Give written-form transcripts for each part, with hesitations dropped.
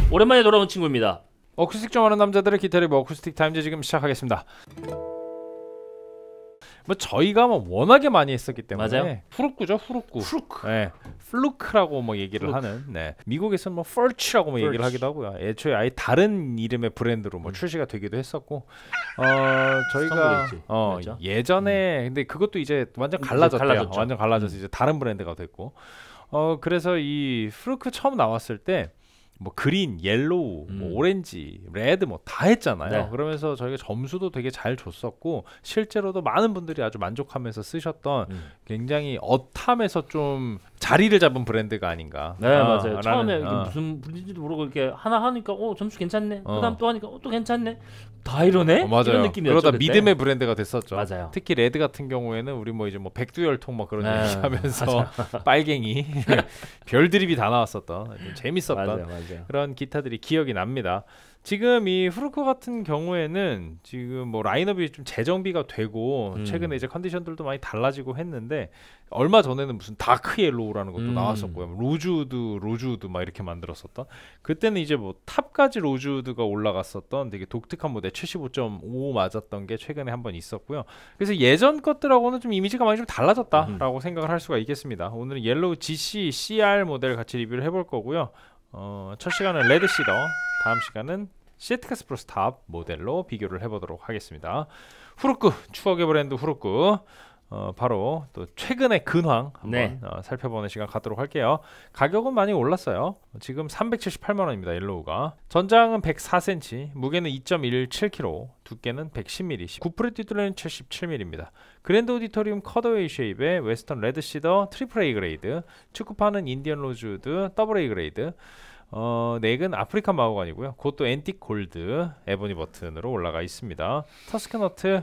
오랜만에 돌아온 친구입니다. 어쿠스틱 좀 하는 남자들의 기타 리뷰 어쿠스틱 타임즈 지금 시작하겠습니다. 뭐 저희가 뭐 워낙에 많이 했었기 때문에 맞아요. 후루쿠죠, 후루쿠. 후루쿠. 네, 플루크라고 뭐 얘기를 하는. 네, 미국에서는 뭐 펄치라고 뭐 얘기를 하기도 하고요. 애초에 아예 다른 이름의 브랜드로 뭐 출시가 되기도 했었고, 저희가 예전에 근데 그것도 이제 완전 갈라졌대요. 완전 갈라져서 이제 다른 브랜드가 됐고, 그래서 이 후루쿠 처음 나왔을 때. 뭐 그린, 옐로우, 뭐 오렌지, 레드 뭐 다 했잖아요. 네. 그러면서 저희가 점수도 되게 잘 줬었고 실제로도 많은 분들이 아주 만족하면서 쓰셨던 굉장히 어탐에서 좀 자리를 잡은 브랜드가 아닌가. 네, 맞아요. 처음에 이게 무슨 브랜드인지도 모르고 이렇게 하나 하니까 점수 괜찮네. 그다음 또 하니까 또 괜찮네. 다 이러네. 맞아요. 이런 느낌이었죠. 그러다 그때. 믿음의 브랜드가 됐었죠. 맞아요. 특히 레드 같은 경우에는 우리 뭐 이제 뭐 백두열통 막 그런 네, 얘기하면서 빨갱이 별 드립이 다 나왔었던 재밌었던 맞아요. 그런 기타들이 기억이 납니다. 지금 이 후루쿠 같은 경우에는 지금 뭐 라인업이 좀 재정비가 되고 최근에 이제 컨디션들도 많이 달라지고 했는데 얼마 전에는 무슨 다크 옐로우라는 것도 나왔었고요. 로즈우드 막 이렇게 만들었었던 그때는 이제 뭐 탑까지 로즈우드가 올라갔었던 되게 독특한 모델 75.5 맞았던 게 최근에 한번 있었고요. 그래서 예전 것들하고는 좀 이미지가 많이 좀 달라졌다라고 생각을 할 수가 있겠습니다. 오늘은 옐로우 GC CR 모델 같이 리뷰를 해볼 거고요. 첫 시간은 레드 시더, 다음 시간은 시에티카스 프로 스탑 모델로 비교를 해보도록 하겠습니다. 후루쿠, 추억의 브랜드 후루쿠, 바로 또 최근의 근황 한번 살펴보는 시간 갖도록 할게요. 가격은 많이 올랐어요. 지금 378만원입니다. 옐로우가 전장은 104cm, 무게는 2.17kg, 두께는 110mm, 9프렛 뒷둘레는 77mm입니다. 그랜드 오디토리움 컷어웨이 쉐입의 웨스턴 레드 시더 트리플 A 그레이드, 축구판은 인디언 로즈우드 더블 A 그레이드, 넥은 아프리칸 마호가니고요. 그것도 앤틱 골드 에보니 버튼으로 올라가 있습니다. 터스크 너트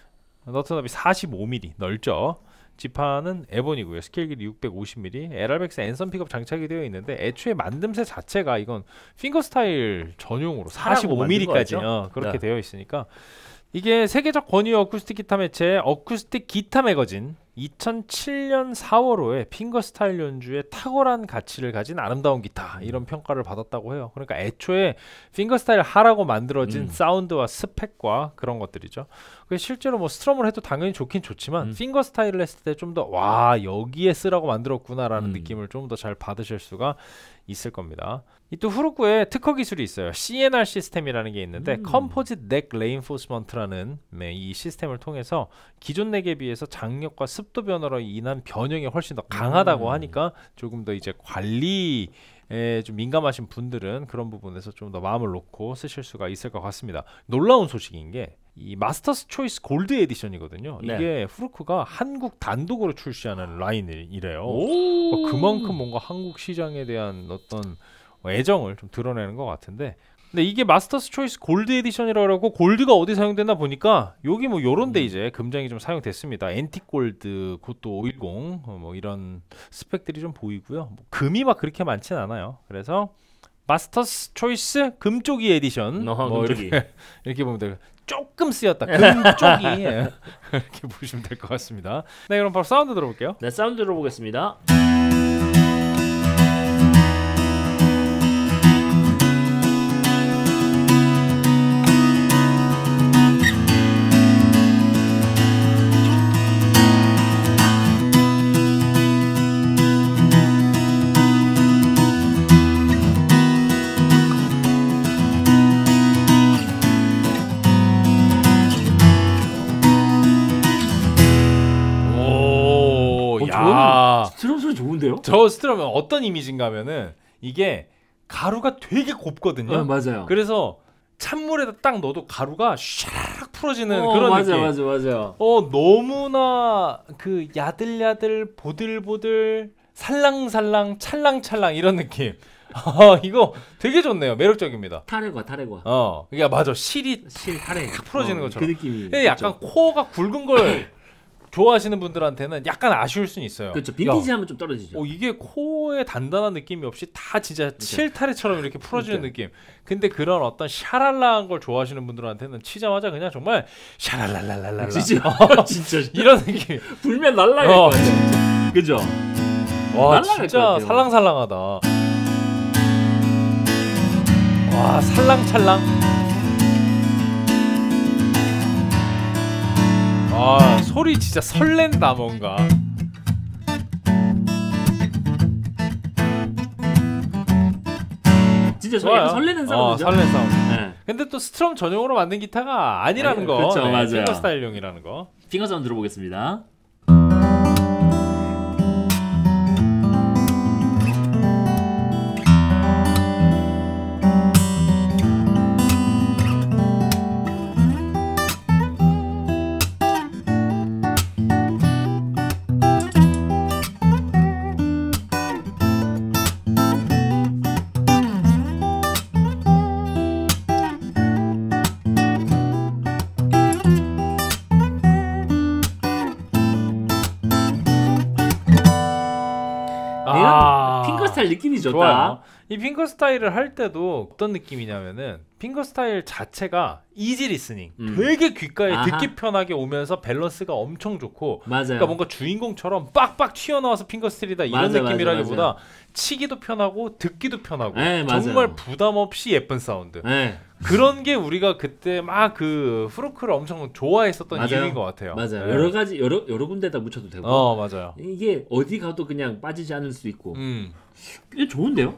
너비 45mm 넓죠. 지판은 에보니고요. 스케일 길이 650mm, LR백스 앤선 픽업 장착이 되어 있는데 애초에 만듦새 자체가 이건 핑거 스타일 전용으로 45mm까지 그렇게 되어 있으니까 이게 세계적 권위 어쿠스틱 기타 매체 어쿠스틱 기타 매거진 2007년 4월호에 핑거 스타일 연주에 탁월한 가치를 가진 아름다운 기타 이런 평가를 받았다고 해요. 그러니까 애초에 핑거 스타일 하라고 만들어진 사운드와 스펙과 그런 것들이죠. 실제로 뭐 스트럼을 해도 당연히 좋긴 좋지만 핑거 스타일을 했을 때 좀 더 와 여기에 쓰라고 만들었구나 라는 느낌을 좀 더 잘 받으실 수가 있을 겁니다. 이 또 후루쿠에 특허 기술이 있어요. CNR 시스템이라는 게 있는데 컴포짓 넥 레인포스먼트라는 이 시스템을 통해서 기존 넥에 비해서 장력과 습도 변화로 인한 변형이 훨씬 더 강하다고 하니까 조금 더 이제 관리에 좀 민감하신 분들은 그런 부분에서 좀 더 마음을 놓고 쓰실 수가 있을 것 같습니다. 놀라운 소식인 게 이 마스터스 초이스 골드 에디션이거든요. 이게 후루쿠가 한국 단독으로 출시하는 라인이래요. 그만큼 뭔가 한국 시장에 대한 어떤 애정을 좀 드러내는 것 같은데, 근데 이게 마스터스 초이스 골드 에디션이라고 하고 골드가 어디 사용됐나 보니까 여기 뭐 요런데 이제 금장이 좀 사용됐습니다. 앤틱 골드, 그것도 510 뭐 이런 스펙들이 좀 보이고요. 뭐 금이 막 그렇게 많진 않아요. 그래서 마스터스 초이스 금쪽이 에디션 뭐 이렇게 보면 돼요. 조금 쓰였다. 금쪽이 이렇게 보시면 될 것 같습니다. 네, 그럼 바로 사운드 들어볼게요. 네, 사운드 들어보겠습니다. 스트럼 소리 좋은데요? 저 스트럼은 어떤 이미지인가 하면은 이게 가루가 되게 곱거든요. 맞아요. 그래서 찬물에다 딱 넣어도 가루가 샥 풀어지는 그런 느낌. 맞아요. 너무나 그 야들야들 보들보들 살랑살랑 찰랑찰랑 이런 느낌. 이거 되게 좋네요. 매력적입니다. 타레과. 이게 맞아. 실이 타레 풀어지는 것처럼. 그 느낌이. 약간 코어가 굵은 걸 좋아하시는 분들한테는 약간 아쉬울 수는 있어요. 그렇죠. 빈티지 하면 좀 떨어지죠. 이게 코어에 단단한 느낌이 없이 다 진짜 실타래처럼 이렇게 풀어지는 느낌. 근데 그런 어떤 샤랄라한 걸 좋아하시는 분들한테는 치자마자 그냥 정말 샤랄랄랄랄라. 진짜 이런 느낌. 불면 날라갈 것 같아. 그죠? 와 진짜 살랑살랑하다. 와 살랑찰랑. 아 소리 진짜 설렌다 뭔가. 진짜 약간 설레는 사운드죠. 설레는 사운드. 네. 근데 또 스트럼 전용으로 만든 기타가 아니라는 거. 그렇죠, 네, 맞아요. 핑거 스타일용이라는 거. 핑거 사운드 들어보겠습니다. 핑거 스타일 느낌이 좋다. 좋아요. 이 핑거 스타일을 할 때도 어떤 느낌이냐면은 핑거 스타일 자체가 이지 리스닝, 되게 귓가에 듣기 편하게 오면서 밸런스가 엄청 좋고, 맞아요. 그러니까 뭔가 주인공처럼 빡빡 튀어나와서 핑거 스타일이다 이런 느낌이라기보다 치기도 편하고 듣기도 편하고 정말 부담 없이 예쁜 사운드. 그런 게 우리가 그때 막 그 후르크를 엄청 좋아했었던 이유인 것 같아요. 맞아요. 여러 가지 여러 군데다 묻혀도 되고. 맞아요. 이게 어디 가도 그냥 빠지지 않을 수 있고. 꽤 좋은데요?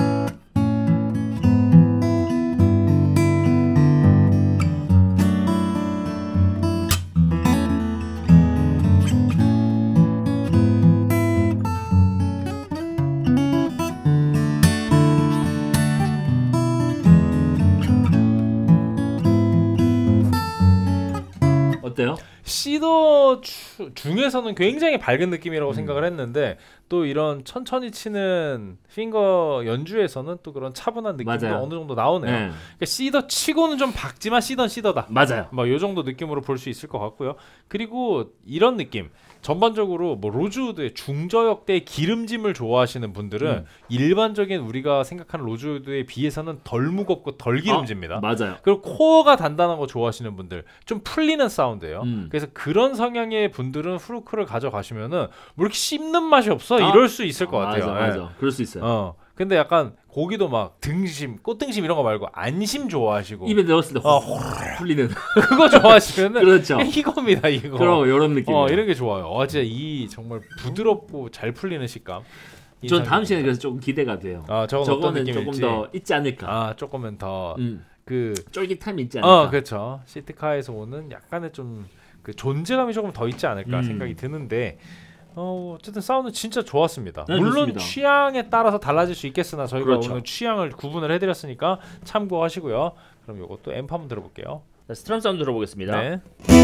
어때요? 시더 중에서는 굉장히 밝은 느낌이라고 생각을 했는데 또 이런 천천히 치는 핑거 연주에서는 또 그런 차분한 느낌도 어느 정도 나오네요. 그러니까 시더 치고는 좀 밝지만 시더는 시더다. 맞아요. 뭐 이 정도 느낌으로 볼 수 있을 것 같고요. 그리고 이런 느낌. 전반적으로 뭐 로즈우드의 중저역대의 기름짐을 좋아하시는 분들은 일반적인 우리가 생각하는 로즈우드에 비해서는 덜 무겁고 덜 기름집니다. 맞아요. 그리고 코어가 단단한 거 좋아하시는 분들, 좀 풀리는 사운드예요. 그래서 그런 성향의 분들은 후르크를 가져가시면은 뭐 이렇게 씹는 맛이 없어 이럴 수 있을 것 같아요. 맞아. 그럴 수 있어요. 근데 약간 고기도 막 등심, 꽃등심 이런 거 말고 안심 좋아하시고 입에 넣었을 때 풀리는 그거 좋아하시면은 그렇죠. 이겁니다 이거. 그럼 이런 느낌. 이런 게 좋아요. 진짜 이 정말 부드럽고 잘 풀리는 식감. 전 다음 시간에 그래서 조금 기대가 돼요. 저거는 조금 더 있지 않을까. 조금은 더 그 쫄깃함이 있지 않을까. 그렇죠. 시트카에서 오는 약간의 좀 그 존재감이 조금 더 있지 않을까 생각이 드는데. 어쨌든 사운드 진짜 좋았습니다. 네, 물론 좋습니다. 취향에 따라서 달라질 수 있겠으나 저희가 그렇죠. 오늘 취향을 구분을 해드렸으니까 참고하시고요. 그럼 이것도 앰프 한번 들어볼게요. 스트럼 사운드 들어보겠습니다. 네.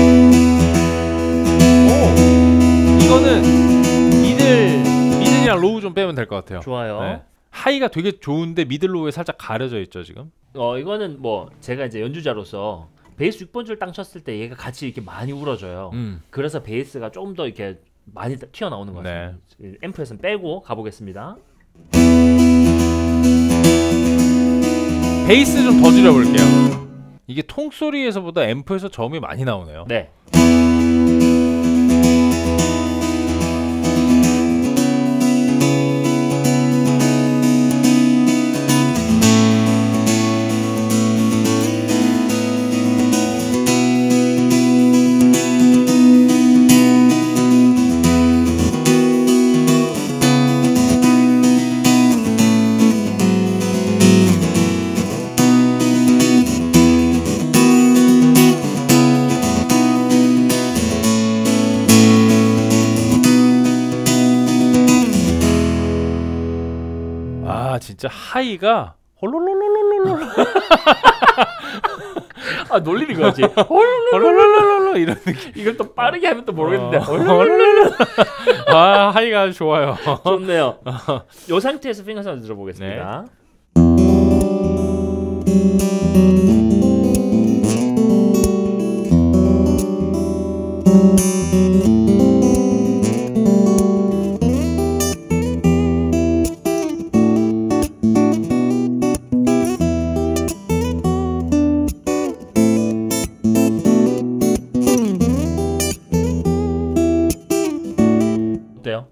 이거는 미들이랑 로우 좀 빼면 될 것 같아요. 좋아요. 네. 하이가 되게 좋은데 미들 로우에 살짝 가려져 있죠 지금. 이거는 뭐 제가 이제 연주자로서 베이스 6번 줄 땅 쳤을 때 얘가 같이 이렇게 많이 울어져요. 그래서 베이스가 조금 더 이렇게 많이 튀어나오는 것 같아요. 앰프에서는 빼고 가보겠습니다. 베이스 좀 더 줄여볼게요. 이게 통소리에서보다 앰프에서 저음이 많이 나오네요. 네. 진짜 하이가 홀롤롤롤롤롤 놀리는 거지. 홀롤롤롤롤 이런 느낌. 이걸 또 빠르게 하면 또 모르겠는데. 하이가 아주 좋아요. 좋네요. 이 상태에서 핑거 사운드 들어보겠습니다. 어때요?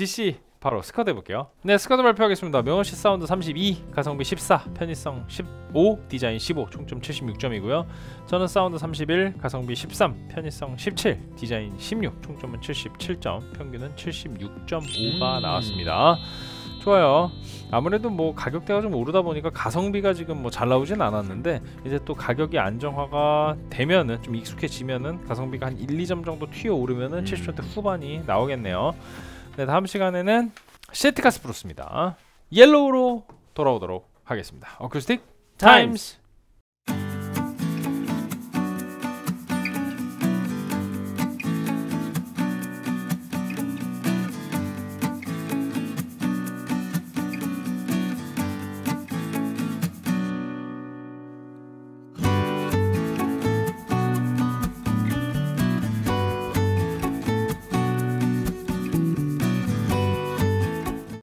GC 바로 스쿼드 해볼게요. 네, 스쿼드 발표하겠습니다. 명호씨 사운드 32, 가성비 14, 편의성 15, 디자인 15, 총점 76점이고요. 저는 사운드 31, 가성비 13, 편의성 17, 디자인 16, 총점은 77점, 평균은 76.5가 나왔습니다. 좋아요. 아무래도 뭐 가격대가 좀 오르다 보니까 가성비가 지금 뭐 잘 나오진 않았는데 이제 또 가격이 안정화가 되면은 좀 익숙해지면은 가성비가 한 1, 2점 정도 튀어 오르면은 70점대 후반이 나오겠네요. 네, 다음 시간에는 시티카스 프로스입니다. 옐로우로 돌아오도록 하겠습니다. 어쿠스틱 타임스.